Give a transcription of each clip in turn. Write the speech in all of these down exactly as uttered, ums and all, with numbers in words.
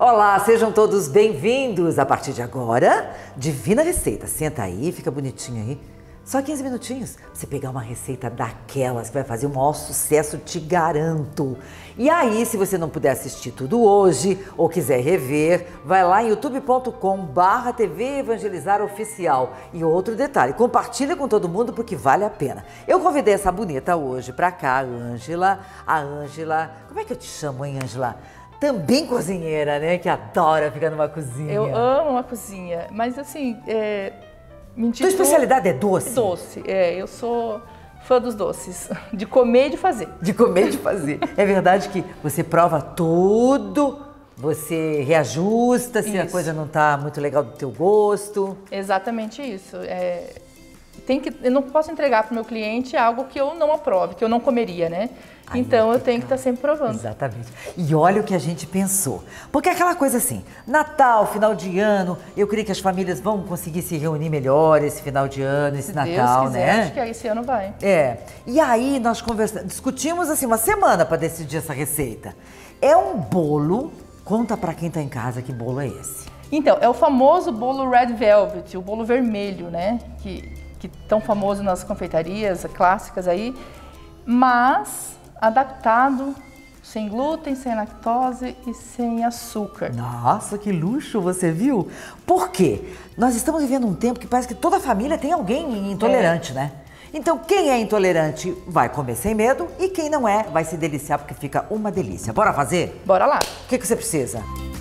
Olá, sejam todos bem-vindos. A partir de agora, Divina Receita. Senta aí, fica bonitinho aí. Só quinze minutinhos, você pegar uma receita daquelas que vai fazer o maior sucesso, te garanto. E aí, se você não puder assistir tudo hoje ou quiser rever, vai lá em youtube ponto com barra T V Evangelizar Oficial. E outro detalhe, compartilha com todo mundo porque vale a pena. Eu convidei essa bonita hoje pra cá, a Ângela. A Ângela, como é que eu te chamo, hein, Ângela? Também cozinheira, né? Que adora ficar numa cozinha. Eu amo uma cozinha, mas assim, é... Tua especialidade é doce? Doce, é. Eu sou fã dos doces, de comer e de fazer. De comer e de fazer. É verdade que você prova tudo, você reajusta se isso. A coisa não tá muito legal do teu gosto. Exatamente isso. É... Tem que... Eu não posso entregar para o meu cliente algo que eu não aprove, que eu não comeria, né? Ai, então eu tenho que estar sempre provando. Exatamente. E olha o que a gente pensou. Porque é aquela coisa assim, Natal, final de ano, eu creio que as famílias vão conseguir se reunir melhor esse final de ano, esse Se Natal, Deus quiser, né? acho que esse ano vai. É. E aí nós conversamos, discutimos assim uma semana para decidir essa receita. É um bolo, conta para quem tá em casa que bolo é esse. Então, é o famoso bolo Red Velvet, o bolo vermelho, né? Que, que tão famoso nas confeitarias clássicas aí, mas adaptado, sem glúten, sem lactose e sem açúcar. Nossa, que luxo, você viu? Por quê? Nós estamos vivendo um tempo que parece que toda família tem alguém intolerante, é. né? Então, quem é intolerante vai comer sem medo e quem não é vai se deliciar porque fica uma delícia. Bora fazer? Bora lá. O que, que você precisa?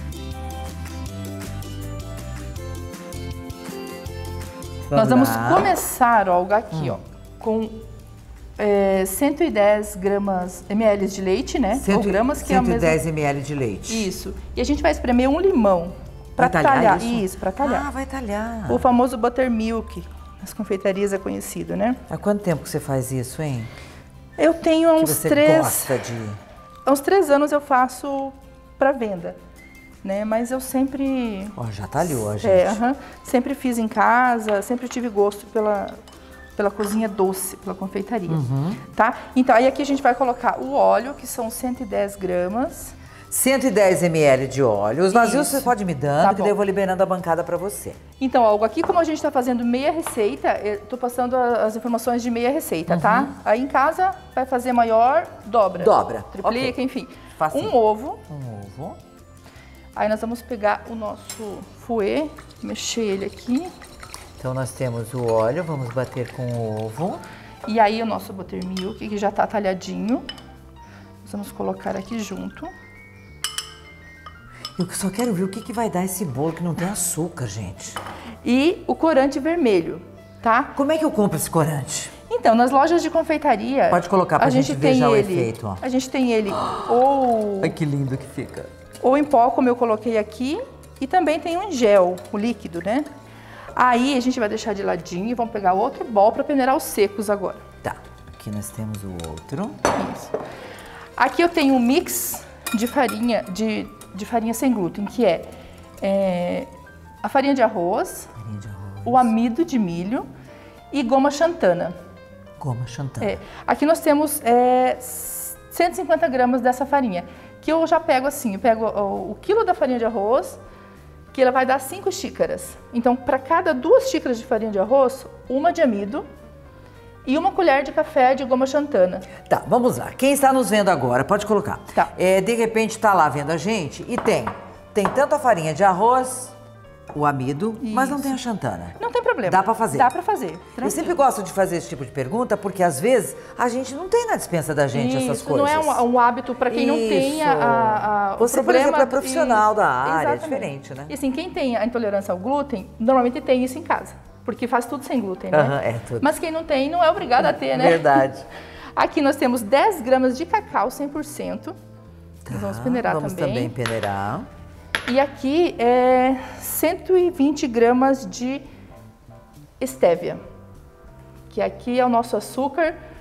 Vamos Nós vamos lá. começar, ó, aqui, hum. ó, com É, cento e dez gramas ml de leite, né? cem, Ou gramas que cento e dez é a mesma... ml de leite. Isso. E a gente vai espremer um limão para talhar, talhar. Isso, isso para talhar. Ah, vai talhar. O famoso buttermilk, nas confeitarias é conhecido, né? Há quanto tempo que você faz isso, hein? Eu tenho há uns que você três. Gosta de... Há uns três anos eu faço para venda, né? Mas eu sempre. Ó, já talhou, a gente. É, uh-huh, sempre fiz em casa, sempre tive gosto pela. pela cozinha doce, pela confeitaria, uhum. tá? Então, aí aqui a gente vai colocar o óleo, que são cento e dez gramas. cento e dez ml de óleo. Os vazios Isso. você pode me dando, tá que bom. daí eu vou liberando a bancada para você. Então, algo aqui, como a gente está fazendo meia receita, eu tô passando as informações de meia receita, uhum. tá? Aí em casa, vai fazer maior, dobra. Dobra. Triplica, okay. enfim. Facinho. Um ovo. Um ovo. Aí nós vamos pegar o nosso fouet, mexer ele aqui. Então nós temos o óleo, vamos bater com o ovo. E aí o nosso buttermilk, que já tá talhadinho. Nós vamos colocar aqui junto. Eu só quero ver o que, que vai dar esse bolo que não tem açúcar, gente. E o corante vermelho, tá? Como é que eu compro esse corante? Então, nas lojas de confeitaria... Pode colocar pra a gente, gente ver já ele, o efeito, ó. A gente tem ele ou... Ai, que lindo que fica. Ou em pó, como eu coloquei aqui. E também tem um em gel, o líquido, né? Aí a gente vai deixar de ladinho e vamos pegar outro bol para peneirar os secos agora. Tá, aqui nós temos o outro. Isso. Aqui eu tenho um mix de farinha, de, de farinha sem glúten, que é, é a farinha de arroz, farinha de arroz, o amido de milho e goma xantana. Goma xantana. É. Aqui nós temos é, cento e cinquenta gramas dessa farinha, que eu já pego assim, eu pego o, o quilo da farinha de arroz, que ela vai dar cinco xícaras. Então, para cada duas xícaras de farinha de arroz, uma de amido e uma colher de café de goma xantana. Tá, vamos lá. Quem está nos vendo agora, pode colocar. Tá. É, de repente está lá vendo a gente e tem, tem tanto a farinha de arroz, o amido, Isso. mas não tem a xantana. Não tem problema. Dá para fazer? Dá para fazer. Tranquilo. Eu sempre gosto de fazer esse tipo de pergunta, porque às vezes a gente não tem na dispensa da gente Isso, essas coisas. Não é um, um hábito para quem Isso. não tem a, a, a, Você, o problema. por exemplo, é profissional e... da área, Exatamente. é diferente, né? E assim, quem tem a intolerância ao glúten, normalmente tem isso em casa, porque faz tudo sem glúten, né? Uhum, é tudo. Mas quem não tem, não é obrigado a ter, né? Verdade. Aqui nós temos dez gramas de cacau cem por cento. Tá, nós vamos peneirar vamos também. Vamos também peneirar. E aqui é cento e vinte gramas de estévia, que aqui é o nosso açúcar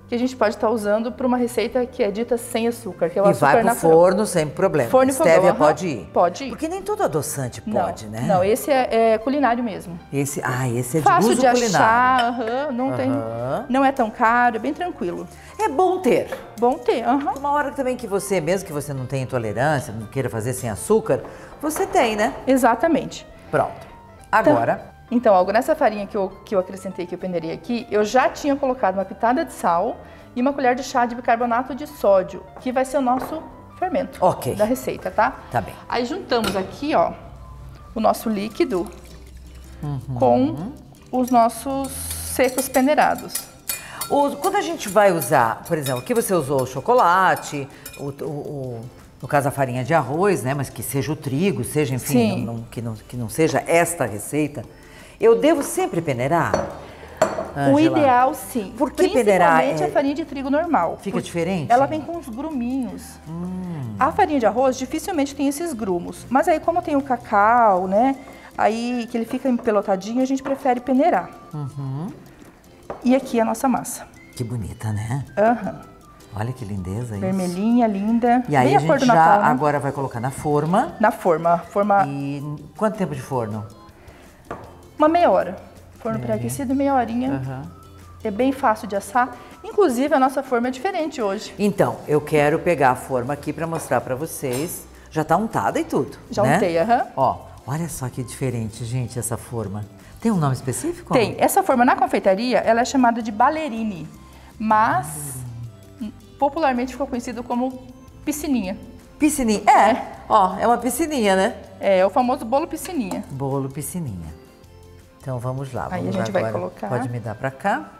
que a gente pode estar usando para uma receita que é dita sem açúcar, que é o e açúcar vai pro natural. forno sem problema. Forno e fogão, Stevia aham. pode ir? Pode ir. Porque nem todo adoçante pode, não, né? Não, esse é, é culinário mesmo. Esse, ah, esse é de Fácil uso de culinário. achar, aham, não, tem, Aham. não é tão caro, é bem tranquilo. É bom ter. Bom ter, aham. Uma hora também que você, mesmo que você não tenha intolerância, não queira fazer sem açúcar, você tem, né? Exatamente. Pronto. Agora, Então, algo nessa farinha que eu, que eu acrescentei, que eu peneirei aqui, eu já tinha colocado uma pitada de sal e uma colher de chá de bicarbonato de sódio, que vai ser o nosso fermento Ok. da receita, tá? Tá bem. Aí juntamos aqui, ó, o nosso líquido com os nossos secos peneirados. o- quando a gente vai usar, por exemplo, aqui você usou o chocolate, o, o- o- no caso a farinha de arroz, né? Mas que seja o trigo, seja, enfim, Sim. não- não- que, não, que não seja esta receita, eu devo sempre peneirar? O Ângela? ideal, sim. Por que peneirar? Principalmente É- a farinha de trigo normal. Fica Por- diferente? Ela vem com uns gruminhos. A farinha de arroz dificilmente tem esses grumos. Mas aí, como tem o cacau, né? Aí que ele fica empelotadinho, a gente prefere peneirar. E aqui a nossa massa. Que bonita, né? Aham. Olha que lindeza isso. Vermelhinha, linda. E aí bem a a cor gente do já Natal, né? agora vai colocar na forma. Na forma. Forma E quanto tempo de forno? uma meia hora. Forno pré-aquecido, meia horinha. Aham. É bem fácil de assar. Inclusive, a nossa forma é diferente hoje. Então, eu quero pegar a forma aqui para mostrar para vocês. Já tá untada e tudo, Já né? untei, aham. Ó, olha só que diferente, gente, essa forma. Tem um nome específico? Tem. Essa forma na confeitaria, ela é chamada de ballerine, mas popularmente ficou conhecido como piscininha. Piscininha. É, ó, é uma piscininha, né? É, o famoso bolo piscininha. Bolo piscininha. Então vamos lá. Aí Vamos a gente vai agora. colocar. Pode me dar para cá.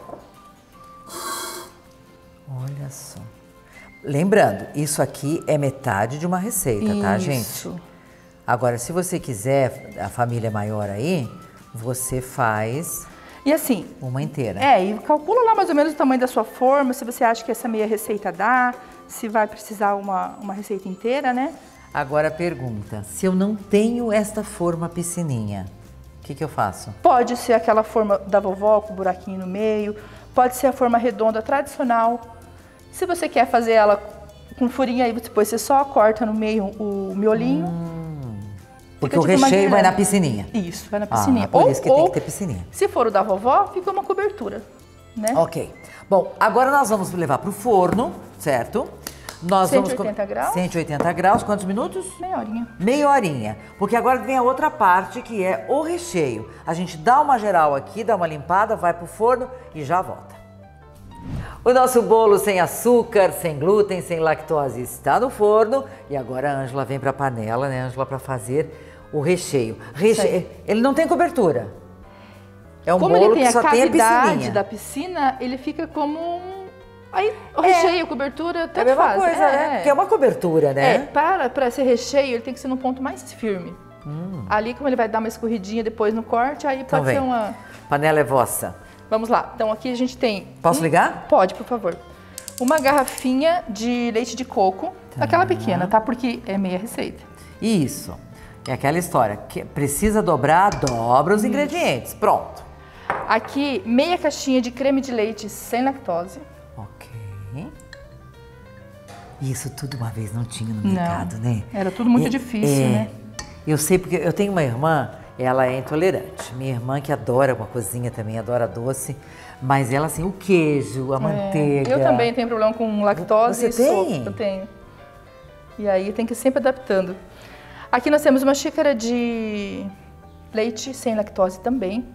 Olha só. Lembrando, isso aqui é metade de uma receita, tá, gente? Isso. Agora, se você quiser, a família é maior aí, você faz E assim, uma inteira. é, e calcula lá mais ou menos o tamanho da sua forma, se você acha que essa meia receita dá, se vai precisar uma, uma receita inteira, né? Agora pergunta, se eu não tenho esta forma piscininha, o que que eu faço? Pode ser aquela forma da vovó com buraquinho no meio, pode ser a forma redonda tradicional. Se você quer fazer ela com furinho, aí depois você só corta no meio o miolinho. Porque Fica o tipo uma recheio vai na guirlanda. piscininha. Isso, vai na piscininha. Ah, por isso que tem ou, que ter piscininha. se for o da vovó, fica uma cobertura, né? Ok. Bom, agora nós vamos levar para o forno, certo? Nós cento e vamos oitenta graus. cento e oitenta graus, quantos minutos? Meia horinha. Meia horinha. Porque agora vem a outra parte que é o recheio. A gente dá uma geral aqui, dá uma limpada, vai pro forno e já volta. O nosso bolo sem açúcar, sem glúten, sem lactose está no forno. E agora a Ângela vem para a panela, né, Ângela, para fazer o recheio. Reche... Ele não tem cobertura. É um Como bolo ele tem que a só tem a cavidade piscininha. da piscina, ele fica como um... Aí, o É. recheio, a cobertura, É a tanto mesma faz. coisa, é, né? é. Porque é uma cobertura, né? É, para, para ser recheio, ele tem que ser no ponto mais firme. Ali, como ele vai dar uma escorridinha depois no corte, aí Hum. Então pode vem. ser uma... Panela é vossa. Vamos lá. Então, aqui a gente tem... Posso um- ligar? Pode, por favor. Uma garrafinha de leite de coco, aquela pequena, tá? Porque é meia receita. Isso. É aquela história. Que precisa dobrar, dobra os ingredientes. Pronto. Aqui, meia caixinha de creme de leite sem lactose. Ok. Isso tudo uma vez não tinha no mercado, né? Era tudo muito É- difícil, é. né? Eu sei porque eu tenho uma irmã, ela é intolerante. Minha irmã que adora uma cozinha também, adora doce. Mas ela, assim, o queijo, a manteiga. É, Eu também tenho problema com lactose Você e tem? sopa. Eu tenho. E aí tem que ir sempre adaptando. Aqui nós temos uma xícara de leite sem lactose também.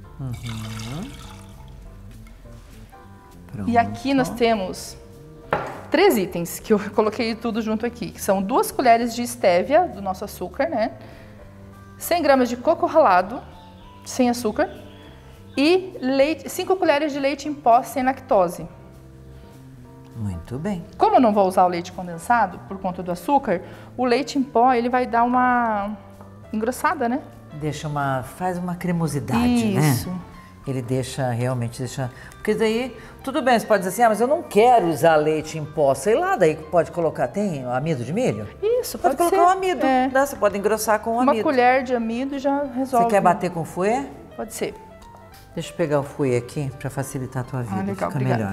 Pronto. E aqui nós temos três itens que eu coloquei tudo junto aqui, que são duas colheres de estévia, do nosso açúcar, né? cem gramas de coco ralado, sem açúcar, e leite, cinco colheres de leite em pó sem lactose. Muito bem. Como eu não vou usar o leite condensado por conta do açúcar, o leite em pó ele vai dar uma engrossada, né? Deixa uma... faz uma cremosidade, Isso. né? Ele deixa, realmente deixa... Porque daí, tudo bem, você pode dizer assim, ah, mas eu não quero usar leite em pó. Sei lá, daí pode colocar, tem amido de milho? Isso, Pode, pode, colocar ser. o amido, É. né? Você pode engrossar com o Uma amido. colher de amido já resolve. Você quer bater com fouet? Pode ser. Deixa eu pegar o fouet aqui para facilitar a tua vida, Ah, legal, fica obrigada. melhor.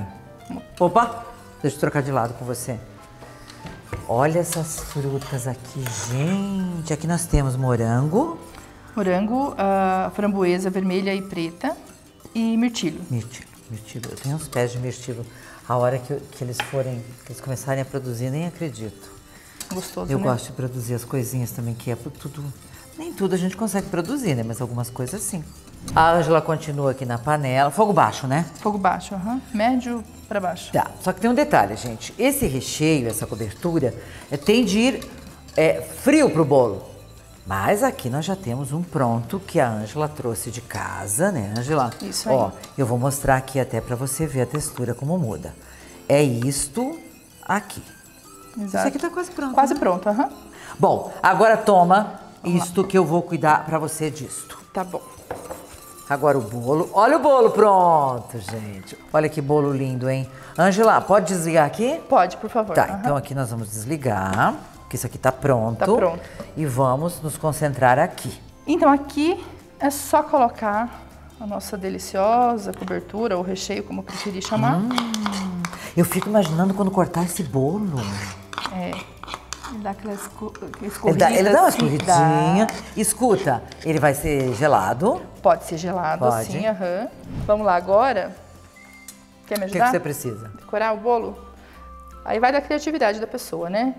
Opa, deixa eu trocar de lado com você. Olha essas frutas aqui, gente. Aqui nós temos morango. Morango, a framboesa vermelha e preta e mirtilo. Mirtilo, mirtilo. Eu tenho uns pés de mirtilo. A hora que, que eles forem, que eles começarem a produzir, nem acredito. Gostoso, Eu né? gosto de produzir as coisinhas também, que é tudo... Nem tudo a gente consegue produzir, né? Mas algumas coisas sim. A Ângela continua aqui na panela. Fogo baixo, né? Fogo baixo, aham. Médio para baixo. Tá, só que tem um detalhe, gente. Esse recheio, essa cobertura, é, tem de ir é, frio pro bolo. Mas aqui nós já temos um pronto que a Ângela trouxe de casa, né, Ângela? Isso aí. Ó, eu vou mostrar aqui até pra você ver a textura como muda. É isto aqui. Exato. Isso aqui tá quase pronto. Quase né? pronto, aham. Bom, agora toma isto que eu vou cuidar pra você disto. Tá bom. Agora o bolo. Olha o bolo pronto, gente. Olha que bolo lindo, hein? Ângela, pode desligar aqui? Pode, por favor. Tá, aham. então aqui nós vamos desligar, porque isso aqui tá pronto. Tá pronto. E vamos nos concentrar aqui. Então aqui é só colocar a nossa deliciosa cobertura, ou recheio, como preferir chamar. Hum, eu fico imaginando quando cortar esse bolo. É. Ele dá aquela esco Ele escorrida. dá, ele dá uma assim, escorridinha. dá. Escuta, ele vai ser gelado. Pode ser gelado, Pode. sim, aham. Vamos lá, agora. Quer me O que, que ajudar? você precisa? Decorar o bolo? Aí vai da criatividade da pessoa, né?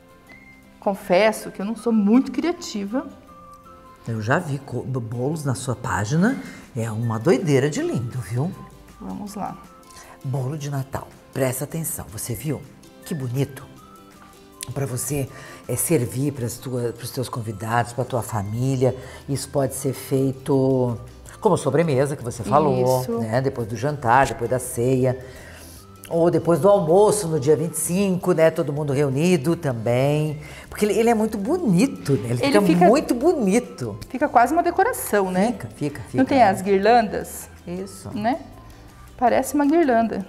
Confesso que eu não sou muito criativa. Eu já vi co- bolos na sua página. É uma doideira de lindo, viu? Vamos lá. Bolo de Natal. Presta atenção, você viu? Que bonito. Para você é, servir para os teus convidados, para a tua família. Isso pode ser feito como sobremesa, que você falou, Isso. né? Depois do jantar, depois da ceia. Ou depois do almoço, no dia vinte e cinco, né? Todo mundo reunido também. Porque ele, ele é muito bonito, né? Ele, Ele fica, fica- muito bonito. Fica quase uma decoração, né? Fica, fica, fica. Não tem as guirlandas, Isso. né? Parece uma guirlanda.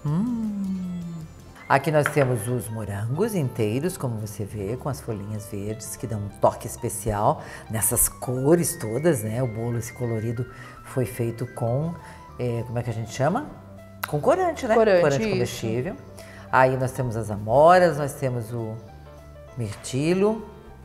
Aqui nós temos os morangos inteiros, como você vê, com as folhinhas verdes, que dão um toque especial nessas cores todas, né? O bolo, esse colorido, foi feito com, eh, como é que a gente chama? Com corante, né? Corante, isso. comestível. Aí nós temos as amoras, nós temos o mirtilo.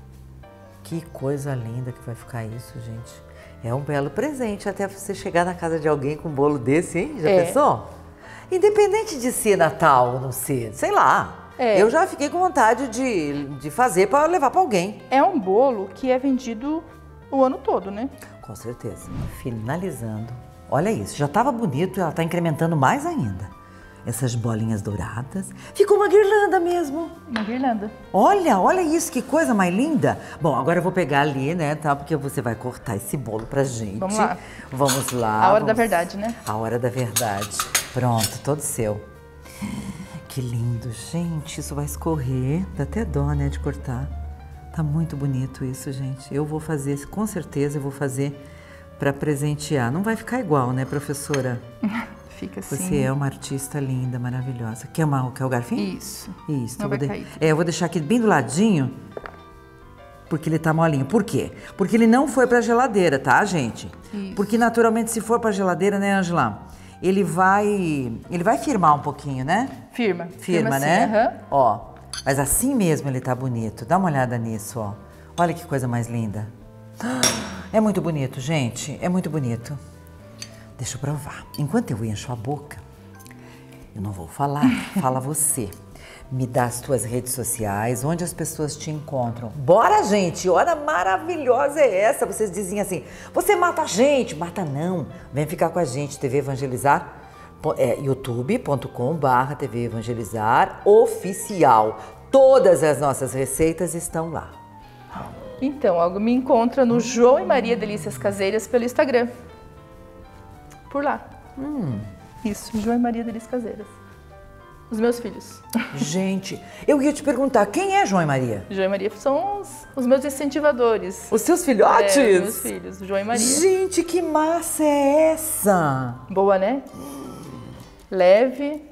Que coisa linda que vai ficar isso, gente. É um belo presente até você chegar na casa de alguém com um bolo desse, hein? Já É. pensou? Independente de ser Natal ou não ser, sei lá. É. Eu já fiquei com vontade de, de fazer para levar para alguém. É um bolo que é vendido o ano todo, né? Com certeza. Finalizando. Olha isso, já estava bonito e ela está incrementando mais ainda. Essas bolinhas douradas. Ficou uma guirlanda mesmo. Uma guirlanda. Olha, olha isso, que coisa mais linda. Bom, agora eu vou pegar ali, né, tá? Porque você vai cortar esse bolo pra gente. Vamos lá. Vamos lá. A hora vamos- da verdade, né? A hora da verdade. Pronto, todo seu. Que lindo, gente. Isso vai escorrer. Dá até dó, né, de cortar. Tá muito bonito isso, gente. Eu vou fazer, com certeza eu vou fazer pra presentear. Não vai ficar igual, né, professora? Fica assim. Você é uma artista linda, maravilhosa. Quer, uma, quer o garfinho? Isso. Isso. Não eu vai vou de- cair. É, eu vou deixar aqui bem do ladinho, porque ele tá molinho. Por quê? Porque ele não foi pra geladeira, tá, gente? Isso. Porque naturalmente se for pra geladeira, né, Angela? Ele vai, ele vai firmar um pouquinho, né? Firma. Firma, assim, né? aham. Ó, mas assim mesmo ele tá bonito. Dá uma olhada nisso, ó. Olha que coisa mais linda. É muito bonito, gente. É muito bonito. Deixa eu provar. Enquanto eu encho a boca, eu não vou falar, fala você. Me dá as tuas redes sociais, onde as pessoas te encontram. Bora, gente! Hora maravilhosa é essa! Vocês dizem assim, você mata a gente. Mata não. Vem ficar com a gente, T V Evangelizar, é, youtube ponto com barra T V Evangelizar oficial. Todas as nossas receitas estão lá. Então, algo me encontra no João e Maria Delícias Caseiras pelo Instagram. Por lá. Hum. Isso, João e Maria Delícias Caseiras. Os meus filhos. Gente, eu ia te perguntar, quem é João e Maria? João e Maria são os, os meus incentivadores. Os seus filhotes? É, meus filhos, João e Maria. Gente, que massa é essa? Boa, né? Leve.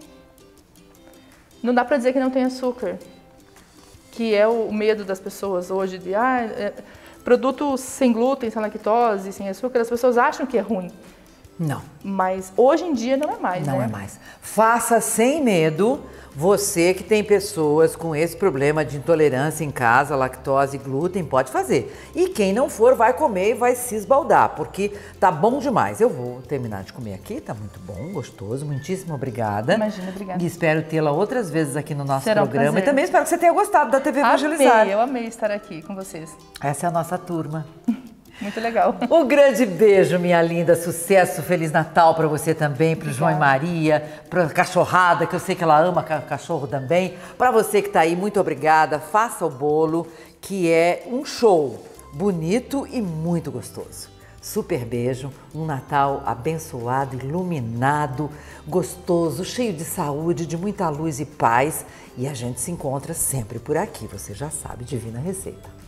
Não dá pra dizer que não tem açúcar. Que é o medo das pessoas hoje de ah, é, produtos sem glúten, sem lactose, sem açúcar, as pessoas acham que é ruim. Não. Mas hoje em dia não é mais, Não né? é mais. Faça sem medo, você que tem pessoas com esse problema de intolerância em casa, lactose e glúten, pode fazer. E quem não for, vai comer e vai se esbaldar, porque tá bom demais. Eu vou terminar de comer aqui, tá muito bom, gostoso, muitíssimo obrigada. Imagina, obrigada. E espero tê-la outras vezes aqui no nosso Será um programa. prazer. E também espero que você tenha gostado da T V Evangelizar. Amei, eu amei estar aqui com vocês. Essa é a nossa turma. Muito legal. Um grande beijo, minha linda. Sucesso, Feliz Natal para você também, para o João e Maria, para a cachorrada, que eu sei que ela ama ca- cachorro também. Para você que está aí, muito obrigada. Faça o bolo, que é um show bonito e muito gostoso. Super beijo, um Natal abençoado, iluminado, gostoso, cheio de saúde, de muita luz e paz. E a gente se encontra sempre por aqui, você já sabe, Divina Receita.